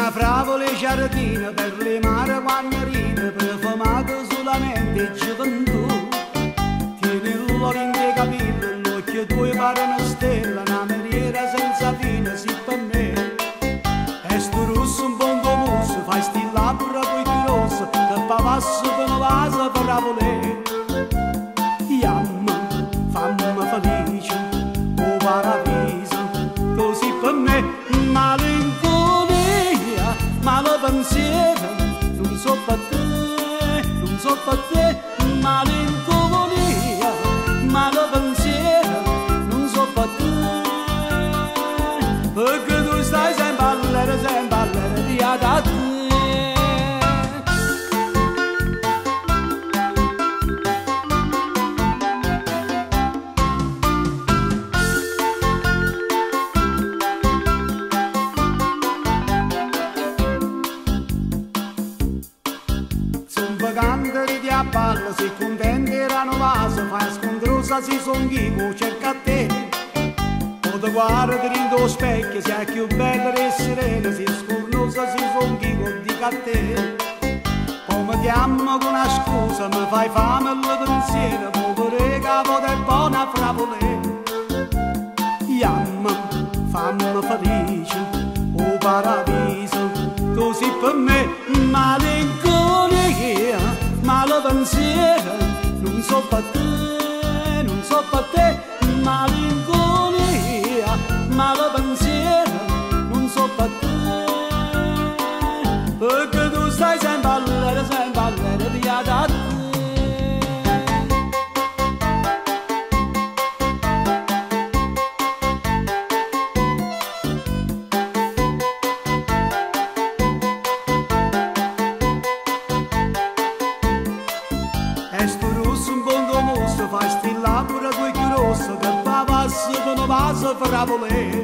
Una fravola giardina per le mare quando ride, profumata solamente gioventù. Tieni l'olio in dei capelli, l'occhio tuo pare una stella, una miniera senza fine, sì per me. E sto rosso un buon muso, fai sti labbra poi chiuso, che pavasso per una vasa per la volere. Yamma, fammi felice, o paradiso, così per me, malinconia, malo pensiero, non so per te, non so per te, malinconia, malo pensiero, non so per te, perché tu stai sempre a ballare di da te. Vagante ridi a ballo, se contenti erano vaso, fai scontrosa si son chico, cerca a te. O te guardi dentro lo specchio, sei più bella e serena, se scornosa si son chico, dica a te. Come ti amo con una scusa, mi fai fame il pensiero, povere capo del buona fravola. Yamma, fammi felice, o paradiso, così per me, malinconia, malo pensiero, non so per te, non so per te, malinconia, malo pensiero, non so per te, perché tu stai sempre a ballare via da te. E sto rosso un buon mostro, fai sti labbra coi chiù rosso, che pavasso con un vaso per la volere.